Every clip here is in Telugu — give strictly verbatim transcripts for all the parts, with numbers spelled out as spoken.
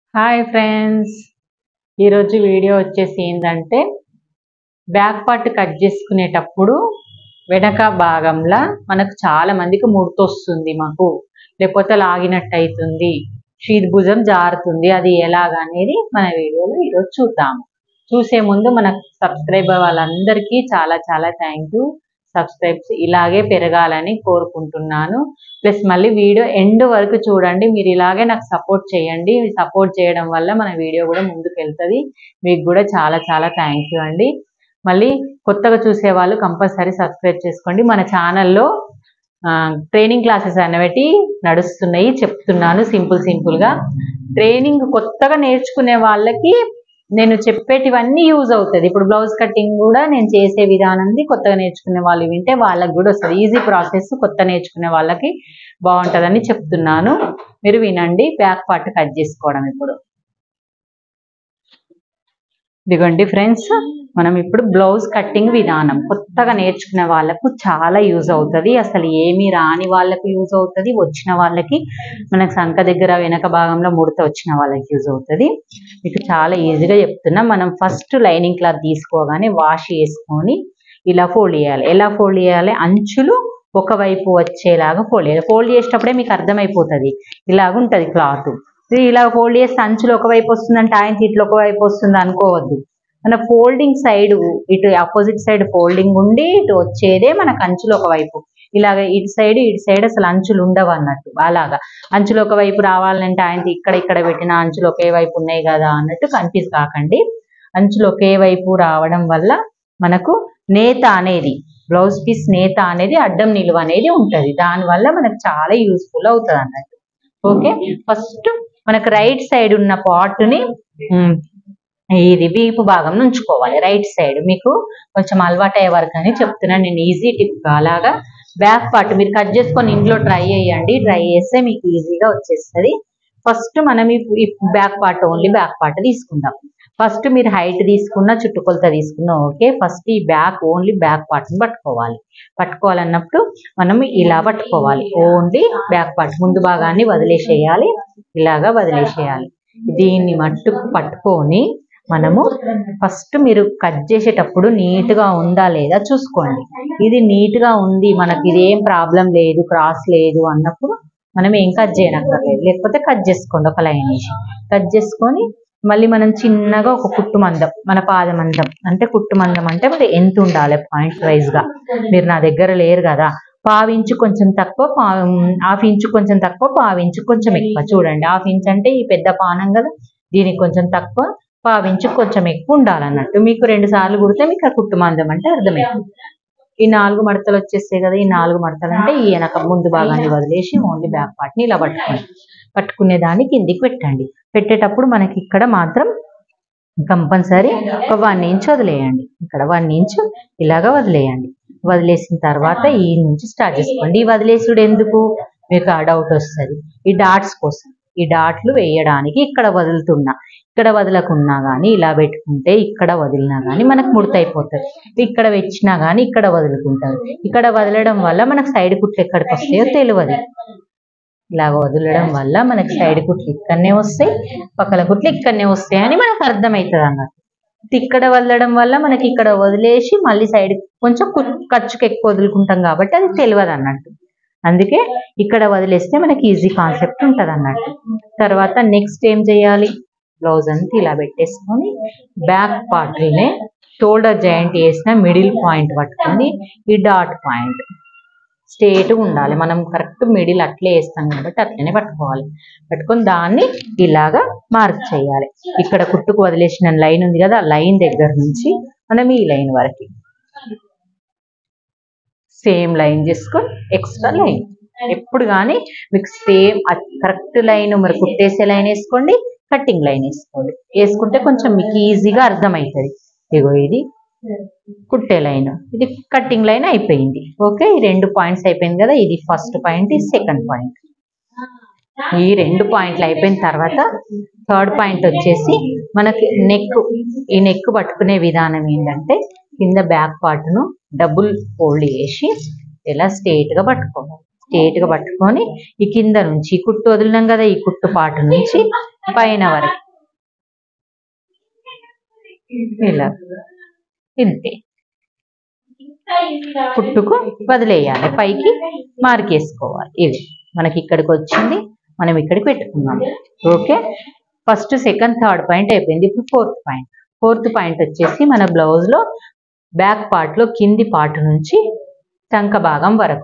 హాయ్ ఫ్రెండ్స్, ఈరోజు వీడియో వచ్చేసి ఏంటంటే బ్యాక్ పార్ట్ కట్ చేసుకునేటప్పుడు వెనక భాగంలో మనకు చాలా మందికి ముడతొస్తుంది, మాకు లేకపోతే లాగినట్టు అవుతుంది, షీట్ భుజం జారుతుంది. అది ఎలాగా అనేది మన వీడియోలో ఈరోజు చూద్దాము. చూసే ముందు మన సబ్స్క్రైబర్ వాళ్ళందరికీ చాలా చాలా థ్యాంక్ యూ. సబ్స్క్రైబ్స్ ఇలాగే పెరగాలని కోరుకుంటున్నాను. ప్లస్ మళ్ళీ వీడియో ఎండ్ వరకు చూడండి. మీరు ఇలాగే నాకు సపోర్ట్ చేయండి. సపోర్ట్ చేయడం వల్ల మన వీడియో కూడా ముందుకు వెళ్తుంది. మీకు కూడా చాలా చాలా థ్యాంక్ యూ అండి. మళ్ళీ కొత్తగా చూసే వాళ్ళు కంపల్సరీ సబ్స్క్రైబ్ చేసుకోండి. మన ఛానల్లో ట్రైనింగ్ క్లాసెస్ అనేవి నడుస్తున్నాయి, చెప్తున్నాను సింపుల్ సింపుల్గా. ట్రైనింగ్ కొత్తగా నేర్చుకునే వాళ్ళకి నేను చెప్పేటివన్నీ యూజ్ అవుతుంది. ఇప్పుడు బ్లౌజ్ కటింగ్ కూడా నేను చేసే విధానంది కొత్తగా నేర్చుకునే వాళ్ళు వింటే వాళ్ళకి కూడా వస్తుంది. ఈజీ ప్రాసెస్, కొత్త నేర్చుకునే వాళ్ళకి బాగుంటుందని చెప్తున్నాను. మీరు వినండి. బ్యాక్ పార్ట్ కట్ చేసుకోవడం ఇప్పుడు ఇదిగోండి ఫ్రెండ్స్, మనం ఇప్పుడు బ్లౌజ్ కటింగ్ విధానం కొత్తగా నేర్చుకునే వాళ్ళకు చాలా యూజ్ అవుతుంది. అసలు ఏమీ రాని వాళ్ళకు యూజ్ అవుతుంది, వచ్చిన వాళ్ళకి మనకు సంక దగ్గర వెనక భాగంలో ముడత వచ్చిన వాళ్ళకి యూజ్ అవుతుంది. మీకు చాలా ఈజీగా చెప్తున్నా. మనం ఫస్ట్ లైనింగ్ క్లాత్ తీసుకోగానే వాష్ చేసుకొని ఇలా ఫోల్డ్ చేయాలి. ఎలా ఫోల్డ్ చేయాలి? అంచులు ఒకవైపు వచ్చేలాగా ఫోల్డ్ చేయాలి. ఫోల్డ్ చేసేటప్పుడే మీకు అర్థమైపోతుంది. ఇలాగ ఉంటుంది క్లాత్. ఇలా ఫోల్డ్ చేస్తే అంచులు ఒకవైపు వస్తుందంటే ఆయన ఇట్లా ఒకవైపు వస్తుంది అనుకోవద్దు. మన ఫోల్డింగ్ సైడ్ ఇటు ఆపోజిట్ సైడ్ ఫోల్డింగ్ ఉండి ఇటు వచ్చేదే మనకు అంచులు ఒకవైపు. ఇలాగ ఇటు సైడ్ ఇటు సైడ్ అసలు అంచులు ఉండవు అన్నట్టు. అలాగా అంచులు ఒకవైపు రావాలంటే ఆయన ఇక్కడ ఇక్కడ పెట్టిన అంచులు ఒకే వైపు ఉన్నాయి కదా అన్నట్టు కన్ఫ్యూజ్ కాకండి. అంచులు ఒకే వైపు రావడం వల్ల మనకు నేత అనేది, బ్లౌజ్ పీస్ నేత అనేది అడ్డం నిలువ అనేది ఉంటుంది. దానివల్ల మనకు చాలా యూస్ఫుల్ అవుతుంది అన్నట్టు. ఓకే, ఫస్ట్ మనకు రైట్ సైడ్ ఉన్న పార్ట్ని ఇది వీపు భాగం ఉంచుకోవాలి. రైట్ సైడ్ మీకు కొంచెం అలవాటు అయ్యే వరకు అని చెప్తున్నాను నేను, ఈజీ టిప్. అలాగా బ్యాక్ పార్ట్ మీరు కట్ చేసుకొని ఇంట్లో ట్రై చేయండి. ట్రై చేస్తే మీకు ఈజీగా వచ్చేస్తుంది. ఫస్ట్ మనం ఈ back part, only back part తీసుకుందాం. ఫస్ట్ మీరు హైట్ తీసుకున్న చుట్టుకొలత తీసుకున్నా ఓకే. ఫస్ట్ ఈ బ్యాక్ ఓన్లీ బ్యాక్ పార్ట్ని పట్టుకోవాలి. పట్టుకోవాలన్నప్పుడు మనం ఇలా పట్టుకోవాలి. ఓన్లీ బ్యాక్ పార్ట్ ముందు భాగాన్ని వదిలేసేయాలి. ఇలాగా వదిలేసేయాలి. దీన్ని మట్టుకు పట్టుకొని మనము ఫస్ట్ మీరు కట్ చేసేటప్పుడు నీట్గా ఉందా లేదా చూసుకోండి. ఇది నీట్గా ఉంది, మనకి ఇదేం ప్రాబ్లం లేదు, క్రాస్ లేదు అన్నప్పుడు మనం ఏం కట్ చేయనక్కర్లేదు. లేకపోతే కట్ చేసుకోండి. ఒక లైన్ వేసి కట్ చేసుకొని మళ్ళీ మనం చిన్నగా ఒక కుట్టు మందం, మన పాద మందం అంటే కుట్టు మందం అంటే మరి ఎంత ఉండాలి పాయింట్ వైజ్గా. మీరు నా దగ్గర లేరు కదా, పావించు కొంచెం తక్కువ, పా హాఫ్ ఇంచు కొంచెం తక్కువ, పావించు కొంచెం ఎక్కువ. చూడండి, హాఫ్ ఇంచ్ అంటే ఈ పెద్ద పానం కదా, దీనికి కొంచెం తక్కువ, పావించు కొంచెం ఎక్కువ ఉండాలన్నట్టు. మీకు రెండు సార్లు కుడితే మీకు ఆ కుట్టు మందం అంటే అర్థమవుతుంది. ఈ నాలుగు మడతలు వచ్చేస్తాయి కదా, ఈ నాలుగు మడతలు అంటే ఈ వెనక ముందు భాగాన్ని వదిలేసి ఓన్లీ బ్యాక్ పార్ట్ని ఇలా పట్టుకోండి. పట్టుకునే దాన్ని కిందికి పెట్టండి. పెట్టేటప్పుడు మనకి ఇక్కడ మాత్రం కంపల్సరీ ఒక వన్ ఇంచ్ వదిలేయండి. ఇక్కడ వన్ ఇంచ్ ఇలాగా వదిలేయండి. వదిలేసిన తర్వాత ఈ నుంచి స్టార్ట్ చేసుకోండి. ఈ వదిలేసుడు ఎందుకు మీకు ఆ డౌట్ వస్తుంది. ఈ డాట్స్ కోసం, ఈ డాట్లు వేయడానికి ఇక్కడ వదులుతున్నా. ఇక్కడ వదలకున్నా కానీ ఇలా పెట్టుకుంటే ఇక్కడ వదిలినా కానీ మనకు ముడతైపోతుంది. ఇక్కడ వచ్చినా కానీ ఇక్కడ వదులుకుంటారు. ఇక్కడ వదలడం వల్ల మనకు సైడ్ కుట్లు ఎక్కడికి వస్తాయో తెలియదు. ఇలా వదలడం వల్ల మనకి సైడ్ కుట్లు ఇక్కడనే వస్తాయి, పక్కల కుట్లు ఇక్కడనే వస్తాయి అని మనకు అర్థమవుతుంది అన్నట్టు. ఇక్కడ వదలడం వల్ల మనకి ఇక్కడ వదిలేసి మళ్ళీ సైడ్ కొంచెం ఖర్చుకు ఎక్కువ వదులుకుంటాం కాబట్టి అది తెలియదు అన్నట్టు. అందుకే ఇక్కడ వదిలేస్తే మనకి ఈజీ కాన్సెప్ట్ ఉంటుంది అన్నట్టు. తర్వాత నెక్స్ట్ ఏం చేయాలి? బ్లౌజ్ అంతా ఇలా పెట్టేసుకొని బ్యాక్ పార్ట్నే షోల్డర్ జాయింట్ వేసిన మిడిల్ పాయింట్ పట్టుకొని ఈ డాట్ పాయింట్ స్ట్రేట్గా ఉండాలి. మనం కరెక్ట్ మిడిల్ అట్లే వేస్తాం కాబట్టి అట్లనే పట్టుకోవాలి. పట్టుకొని దాన్ని ఇలాగా మార్క్ చేయాలి. ఇక్కడ కుట్టుకు వదిలేసిన లైన్ ఉంది కదా, ఆ లైన్ దగ్గర నుంచి మనం ఈ లైన్ వరకు సేమ్ లైన్ చేసుకొని ఎక్స్ట్రా లైన్ ఎప్పుడు కానీ మీకు సేమ్ కరెక్ట్ లైన్ మరి కుట్టేసే లైన్ వేసుకోండి, కట్టింగ్ లైన్ వేసుకోండి. వేసుకుంటే కొంచెం మీకు ఈజీగా అర్థమవుతుంది. ఇగో ఇది కుట్టే లైన్, ఇది కట్టింగ్ లైన్ అయిపోయింది. ఓకే, ఈ రెండు పాయింట్స్ అయిపోయింది కదా, ఇది ఫస్ట్ పాయింట్, ఇది సెకండ్ పాయింట్. ఈ రెండు పాయింట్లు అయిపోయిన తర్వాత థర్డ్ పాయింట్ వచ్చేసి మనకి నెక్. ఈ నెక్ పట్టుకునే విధానం ఏంటంటే కింద బ్యాక్ పార్ట్ను డబుల్ ఫోల్డ్ చేసి ఇలా స్ట్రేట్గా పట్టుకోవాలి. స్ట్రేట్గా పట్టుకొని ఈ కింద నుంచి కుట్టు వదిలినాం కదా, ఈ కుట్టు పార్ట్ నుంచి పైన వరకు ఇలా ఇంతే కుట్టుకు వదిలేయాలి, పైకి మార్కేసుకోవాలి. ఇది మనకి ఇక్కడికి వచ్చింది, మనం ఇక్కడికి పెట్టుకున్నాం. Okay, first second third point అయిపోయింది. ఇప్పుడు ఫోర్త్ పాయింట్. ఫోర్త్ పాయింట్ వచ్చేసి మన బ్లౌజ్ లో బ్యాక్ పార్ట్ లో కింది పార్ట్ నుంచి చంక భాగం వరకు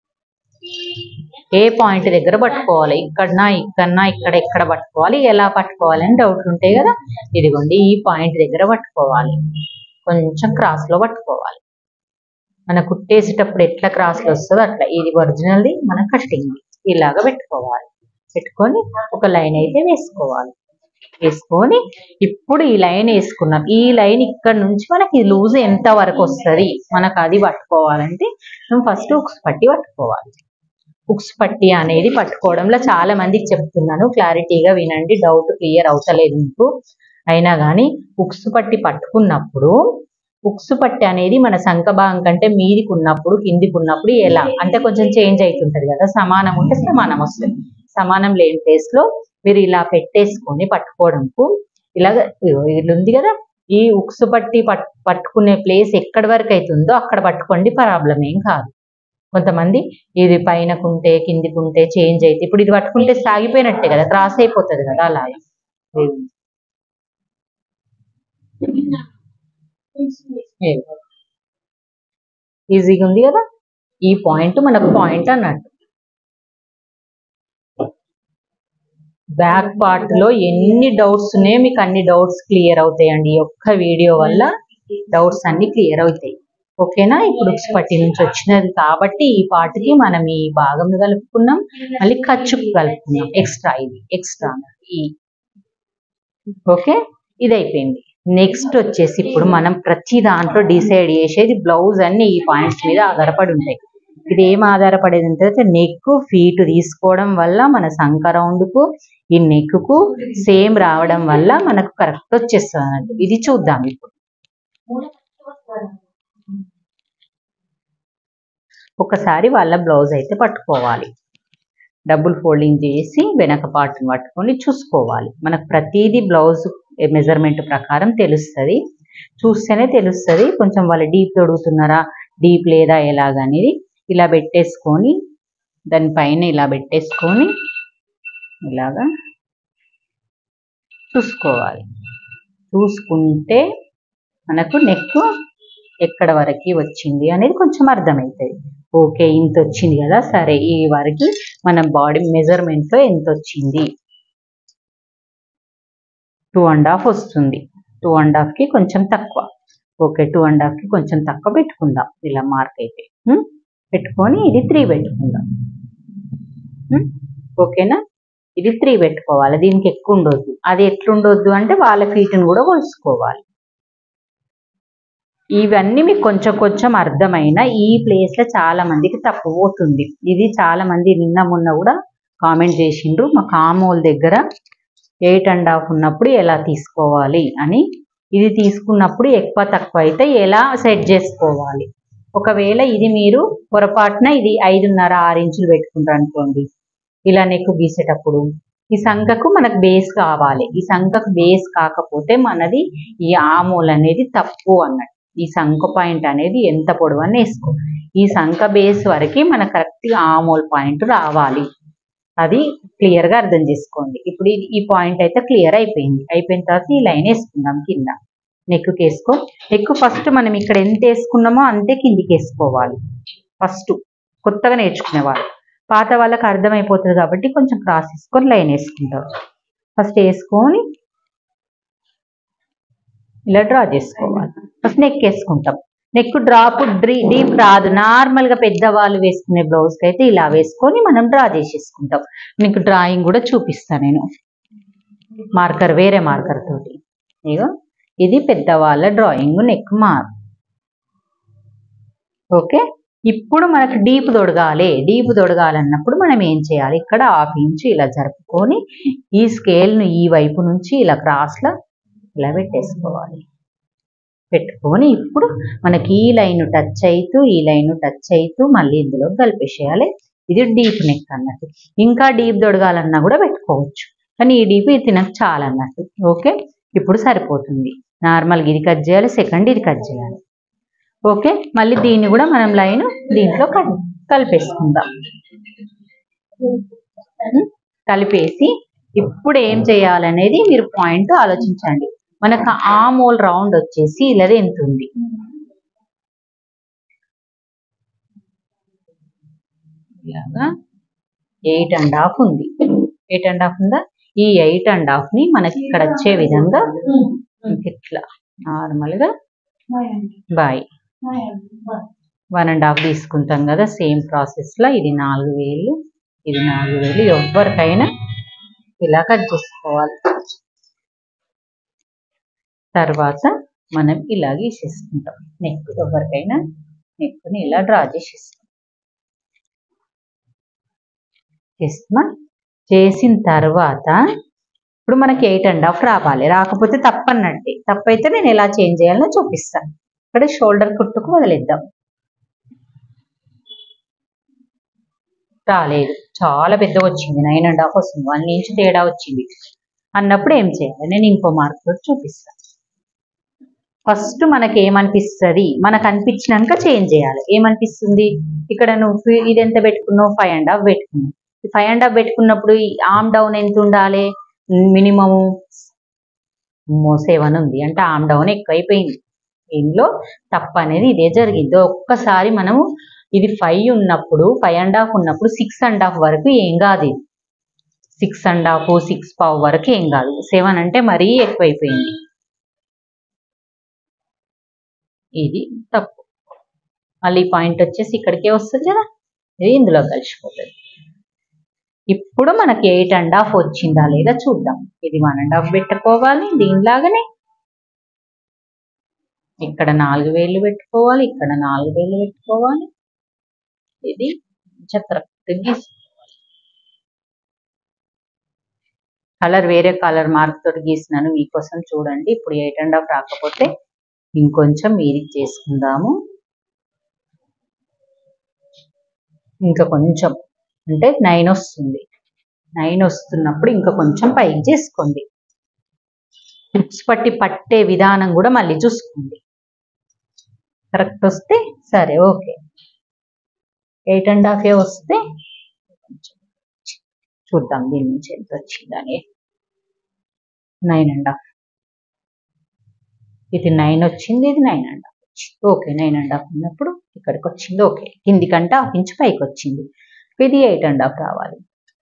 ఏ పాయింట్ దగ్గర పట్టుకోవాలి, ఇక్కడనా ఇక్కడనా ఇక్కడ ఎక్కడ పట్టుకోవాలి, ఎలా పట్టుకోవాలి అని డౌట్ ఉంటాయి కదా. ఇదిగోండి ఈ పాయింట్ దగ్గర పట్టుకోవాలి, కొంచెం క్రాస్ లో పట్టుకోవాలి. మన కుట్టేసేటప్పుడు ఎట్లా క్రాస్ లో వస్తుందో అట్లా. ఇది ఒరిజినల్ది, మన కటింగ్ ఇలాగా పెట్టుకోవాలి. పెట్టుకొని ఒక లైన్ అయితే వేసుకోవాలి. వేసుకొని ఇప్పుడు ఈ లైన్ వేసుకున్నాం. ఈ లైన్ ఇక్కడ నుంచి మనకి లూజ్ ఎంత వరకు వస్తుంది మనకు అది పట్టుకోవాలంటే మనం ఫస్ట్ ఉక్స్ పట్టి పట్టుకోవాలి. ఉక్స్ పట్టి అనేది పట్టుకోవడంలో చాలా మందికి చెప్తున్నాను, క్లారిటీగా వినండి, డౌట్ క్లియర్ అవుతలేదు మీకు. అయినా కానీ ఉక్స్ పట్టి పట్టుకున్నప్పుడు ఉక్స్ పట్టి అనేది మన సంఖ భాగం కంటే మీదికి ఉన్నప్పుడు కిందికి ఉన్నప్పుడు ఎలా అంటే కొంచెం చేంజ్ అవుతుంటది కదా. సమానం ఉంటే సమానం వస్తుంది, సమానం లేని ప్లేస్ లో మీరు ఇలా పెట్టేసుకొని పట్టుకోవడంకు ఇలాగ ఇది ఉంది కదా. ఈ ఉక్స్ పట్టి పట్ పట్టుకునే ప్లేస్ ఎక్కడి వరకు అవుతుందో అక్కడ పట్టుకోండి, ప్రాబ్లం ఏం కాదు. కొంతమంది ఇది పైనకుంటే కిందికుంటే చేంజ్ అయితే, ఇప్పుడు ఇది పట్టుకుంటే సాగిపోయినట్టే కదా, క్రాస్ అయిపోతుంది కదా. అలాగే ఈజీగా ఉంది కదా. ఈ పాయింట్ మనకు పాయింట్ అన్నట్టు. బ్యాక్ పార్ట్ లో ఎన్ని డౌట్స్ ఉన్నాయో మీకు అన్ని డౌట్స్ క్లియర్ అవుతాయండి. ఈ ఒక్క వీడియో వల్ల డౌట్స్ అన్ని క్లియర్ అవుతాయి. ఓకేనా. ఇప్పుడు ఉక్స్ పట్టి నుంచి వచ్చినది కాబట్టి ఈ పార్ట్ కి మనం ఈ భాగం కలుపుకున్నాం, మళ్ళీ ఖర్చుకు కలుపుకున్నాం. ఎక్స్ట్రా ఇది ఎక్స్ట్రా ఈ ఓకే, ఇది అయిపోయింది. నెక్స్ట్ వచ్చేసి ఇప్పుడు మనం ప్రతి దాంట్లో డిసైడ్ చేసేది బ్లౌజ్ అన్ని ఈ పాయింట్స్ మీద ఆధారపడి ఉంటాయి. ఇది ఏం ఆధారపడేది అంటే నెక్ ఫీట్ తీసుకోవడం వల్ల మన సంఖ రౌండ్ కు ఈ నెక్ కు సేమ్ రావడం వల్ల మనకు కరెక్ట్ వచ్చేస్తుంది అన్నట్టు. ఇది చూద్దాం ఇప్పుడు. ఒకసారి వాళ్ళ బ్లౌజ్ అయితే పట్టుకోవాలి, డబుల్ ఫోల్డింగ్ చేసి వెనక పార్ట్ని పట్టుకొని చూసుకోవాలి. మనకు ప్రతిదీ బ్లౌజ్ మెజర్మెంట్ ప్రకారం తెలుస్తుంది, చూస్తేనే తెలుస్తుంది. కొంచెం వాళ్ళు డీప్ తొడుగుతున్నారా డీప్ లేదా ఎలాగనేది ఇలా పెట్టేసుకొని దానిపైన ఇలా పెట్టేసుకొని ఇలాగా చూసుకోవాలి. చూసుకుంటే మనకు నెక్ ఎక్కడ వరకు వచ్చింది అనేది కొంచెం అర్థమవుతుంది. ఓకే ఇంత వచ్చింది కదా, సరే ఈ వరకు మన బాడీ మెజర్మెంట్లో ఎంత వచ్చింది, టూ అండ్ హాఫ్ వస్తుంది. టూ అండ్ హాఫ్కి కొంచెం తక్కువ. ఓకే టూ అండ్ హాఫ్కి కొంచెం తక్కువ పెట్టుకుందాం. ఇలా మార్క్ అయితే పెట్టుకొని ఇది త్రీ పెట్టుకుందాం. ఓకేనా, ఇది త్రీ పెట్టుకోవాలి, దీనికి ఎక్కువ ఉండొద్దు. అది ఎట్లుండొద్దు అంటే వాళ్ళ ఫీట్ని కూడా కొలుసుకోవాలి. ఇవన్నీ మీకు కొంచెం కొంచెం అర్థమైన ఈ ప్లేస్లో చాలా మందికి తప్పు పోతుంది. ఇది చాలా మంది నిన్న మొన్న కూడా కామెంట్ చేసిండ్రు, మా కామోల్ దగ్గర ఎయిట్ అండ్ హాఫ్ ఉన్నప్పుడు ఎలా తీసుకోవాలి అని. ఇది తీసుకున్నప్పుడు ఎక్కువ తక్కువ అయితే ఎలా సెట్ చేసుకోవాలి. ఒకవేళ ఇది మీరు పొరపాటున ఇది ఐదున్నర ఆరు ఇంచులు పెట్టుకుంటారు అనుకోండి, ఇలా నెక్ గీసేటప్పుడు ఈ సంఖకు మనకు బేస్ కావాలి. ఈ సంఖకు బేస్ కాకపోతే మనది ఈ ఆమూల్ అనేది తప్పు అన్నట్టు. ఈ సంఖ పాయింట్ అనేది ఎంత పొడవు అని వేసుకో, ఈ సంఖ బేస్ వరకు మనకు కరెక్ట్గా ఆమూల్ పాయింట్ రావాలి. అది క్లియర్గా అర్థం చేసుకోండి. ఇప్పుడు ఈ పాయింట్ అయితే క్లియర్ అయిపోయింది. అయిపోయిన తర్వాత ఈ లైన్ వేసుకుందాం కింద నెక్కి వేసుకో. నెక్ ఫస్ట్ మనం ఇక్కడ ఎంత వేసుకున్నామో అంతే కిందికి వేసుకోవాలి. ఫస్ట్ కొత్తగా నేర్చుకునేవాళ్ళు, పాత వాళ్ళకి అర్థమైపోతుంది కాబట్టి కొంచెం క్రాస్ వేసుకొని లైన్ వేసుకుంటారు. ఫస్ట్ వేసుకొని ఇలా డ్రా చేసుకోవాలి. ఫస్ట్ నెక్ వేసుకుంటాం. నెక్ డ్రాప్ డీప్ రాదు, నార్మల్గా పెద్దవాళ్ళు వేసుకునే బ్లౌజ్కి అయితే ఇలా వేసుకొని మనం డ్రా చేసేసుకుంటాం. మీకు డ్రాయింగ్ కూడా చూపిస్తాను నేను, మార్కర్ వేరే మార్కర్ తోటి. ఇగో ఇది పెద్దవాళ్ళ డ్రాయింగ్ నెక్ మార్క్. ఓకే, ఇప్పుడు మనకు డీప్ తొడగాలి. డీప్ తొడగాలన్నప్పుడు మనం ఏం చేయాలి, ఇక్కడ హాఫ్ ఇంచు ఇలా జరుపుకొని ఈ స్కేల్ను ఈ వైపు నుంచి ఇలా క్రాస్లో ఇలా పెట్టేసుకోవాలి. పెట్టుకొని ఇప్పుడు మనకి ఈ లైన్ టచ్ అవుతూ ఈ లైన్ టచ్ అవుతూ మళ్ళీ ఇందులో కలిపేసేయాలి. ఇది డీప్ నెక్ అన్నట్టు. ఇంకా డీప్ తొడగాలన్నా కూడా పెట్టుకోవచ్చు. కానీ ఈ డీప్ ఇది నాకు చాలా అన్నట్టు. ఓకే, ఇప్పుడు సరిపోతుంది. నార్మల్గా ఇది కట్ చేయాలి, సెకండ్ ఇది కట్ చేయాలి. ఓకే, మళ్ళీ దీన్ని కూడా మనం లైన్ దీంట్లో కలిపేసుకుందాం. కలిపేసి ఇప్పుడు ఏం చేయాలనేది మీరు పాయింట్ ఆలోచించండి. మనకు ఆ మోల్ రౌండ్ వచ్చేసి ఇలాది ఎంత ఉంది, ఇలాగా ఎయిట్ అండ్ హాఫ్ ఉంది. ఎయిట్ అండ్ హాఫ్ ఉందా? ఈ ఎయిట్ అండ్ హాఫ్ ని మనకి ఇక్కడ వచ్చే విధంగా ఇట్లా నార్మల్ గా బాయ్ వన్ అండ్ హాఫ్ తీసుకుంటాం కదా. సేమ్ ప్రాసెస్ లో ఇది నాలుగు వేలు ఇది నాలుగు వేలు ఎవరికైనా ఇలా కట్ చేసుకోవాలి. తర్వాత మనం ఇలా గీసేసుకుంటాం. నెక్ ఎవరికైనా నెక్ని ఇలా డ్రా చేసేస్తాం. చేస్తున్నా చేసిన తర్వాత ఇప్పుడు మనకి ఎయిట్ అండ్ హాఫ్ రావాలి. రాకపోతే తప్పన్నట్టే. తప్పైతే నేను ఎలా చేంజ్ చేయాలో చూపిస్తాను. ఇక్కడ షోల్డర్ కుట్టుకు వదిలేద్దాం. రాలేదు, చాలా పెద్దగా వచ్చింది, నైన్ అండ్ హాఫ్ వస్తుంది, వన్ ఇంచ్ తేడా వచ్చింది అన్నప్పుడు ఏం చేయాలి నేను ఇంకో మార్క్ తోటి చూపిస్తాను. ఫస్ట్ మనకి ఏమనిపిస్తుంది, మనకు అనిపించినాక చేంజ్ చేయాలి. ఏమనిపిస్తుంది, ఇక్కడ నువ్వు ఇది ఎంత పెట్టుకున్నావు, ఫైవ్ అండ్ హాఫ్ పెట్టుకున్నావు. ఫైవ్ అండ్ హాఫ్ పెట్టుకున్నప్పుడు ఆమ్ డౌన్ ఎంత ఉండాలి, మినిమము సెవెన్ ఉంది అంటే ఆమ్ డౌన్ ఎక్కువైపోయింది. ఇందులో తప్పు అనేది ఇదే జరిగింది. ఒక్కసారి మనము ఇది ఫైవ్ ఉన్నప్పుడు ఫైవ్ అండ్ హాఫ్ ఉన్నప్పుడు సిక్స్ అండ్ హాఫ్ వరకు ఏం కాదు. సిక్స్ అండ్ హాఫ్ సిక్స్ పావు వరకు ఏం కాదు. సెవెన్ అంటే మరీ ఎక్కువైపోయింది. ఇది తప్పు. మళ్ళీ పాయింట్ వచ్చేసి ఇక్కడికే వస్తుంది కదా, ఇది ఇందులో కలిసిపోతుంది. ఇప్పుడు మనకి ఎయిట్ అండ్ హాఫ్ వచ్చిందా లేదా చూద్దాం. ఇది వన్ అండ్ హాఫ్ పెట్టుకోవాలి, దీనిలాగానే ఇక్కడ నాలుగు వేలు పెట్టుకోవాలి, ఇక్కడ నాలుగు వేలు పెట్టుకోవాలి. ఇది చక్ర కలర్ వేరే కలర్ మార్క్ తోటి గీసినాను మీకోసం చూడండి. ఇప్పుడు ఎయిట్ అండ్ హాఫ్ రాకపోతే ఇంకొంచెం మీరికి చేసుకుందాము. ఇంకా కొంచెం అంటే నైన్ వస్తుంది. నైన్ వస్తున్నప్పుడు ఇంకా కొంచెం పైకి చేసుకోండి. హుక్స్ పట్టి పట్టే విధానం కూడా మళ్ళీ చూసుకోండి. కరెక్ట్ వస్తే సరే, ఓకే. ఎయిట్ అండ్ హాఫ్ ఏ వస్తే చూద్దాం దీని నుంచి ఎంత వచ్చిందని. నైన్ అండ్ హాఫ్, ఇది నైన్ వచ్చింది, ఇది నైన్ అండ్ హాఫ్ వచ్చింది. ఓకే, నైన్ అండ్ హాఫ్ ఉన్నప్పుడు ఇక్కడికి వచ్చింది. ఓకే, కిందికంటే హాఫ్ ఇంచ్ పైకి వచ్చింది. ఇది ఎయిట్ అండ్ హాఫ్ రావాలి.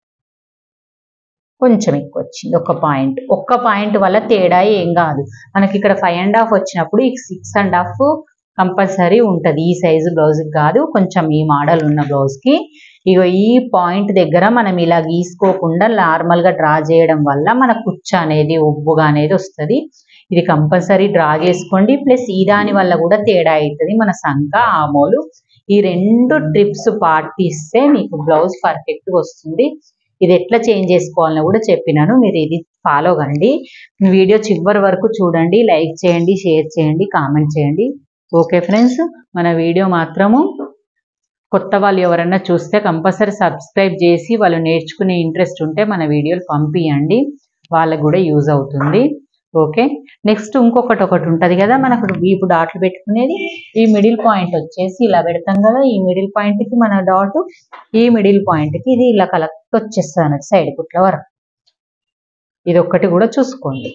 కొంచెం ఎక్కువ వచ్చింది, ఒక పాయింట్. ఒక్క పాయింట్ వల్ల తేడా ఏం కాదు. మనకి ఇక్కడ ఫైవ్ అండ్ హాఫ్ వచ్చినప్పుడు ఈ సిక్స్ అండ్ హాఫ్ కంపల్సరీ ఉంటుంది. ఈ సైజు బ్లౌజ్కి కాదు, కొంచెం ఈ మోడల్ ఉన్న బ్లౌజ్కి. ఇగో ఈ పాయింట్ దగ్గర మనం ఇలా గీసుకోకుండా నార్మల్గా డ్రా చేయడం వల్ల మన కుచ్చు అనేది ఉబ్బుగా అనేది వస్తుంది. ఇది కంపల్సరీ డ్రా చేసుకోండి. ప్లస్ ఈ దాని వల్ల కూడా తేడా అవుతుంది మన సంక ఆమోలు. ఈ రెండు ట్రిప్స్ పాటిస్తే మీకు బ్లౌజ్ పర్ఫెక్ట్గా వస్తుంది. ఇది ఎట్లా చేంజ్ చేసుకోవాలని కూడా చెప్పినాను, మీరు ఇది ఫాలో కండి. వీడియో చివరి వరకు చూడండి, లైక్ చేయండి, షేర్ చేయండి, కామెంట్ చేయండి. ఓకే ఫ్రెండ్స్, మన వీడియో మాత్రము కొత్త వాళ్ళు ఎవరన్నా చూస్తే కంపల్సరీ సబ్స్క్రైబ్ చేసి వాళ్ళు నేర్చుకునే ఇంట్రెస్ట్ ఉంటే మన వీడియోలు పంపియండి, వాళ్ళకు కూడా యూజ్ అవుతుంది. ఓకే, నెక్స్ట్ ఇంకొకటి ఒకటి ఉంటుంది కదా మనకు ఇప్పుడు డాట్లు పెట్టుకునేది. ఈ మిడిల్ పాయింట్ వచ్చేసి ఇలా పెడతాం కదా, ఈ మిడిల్ పాయింట్కి మన డాట్ ఈ మిడిల్ పాయింట్కి ఇది ఇలా కలెక్ట్ వచ్చేస్తుంది అన్నట్టు సైడ్ కుట్ల వరకు. ఇది ఒక్కటి కూడా చూసుకోండి.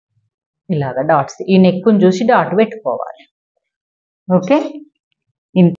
ఇలాగా డాట్స్ ఈ నెక్కుని చూసి డాట్ పెట్టుకోవాలి. ఓకే.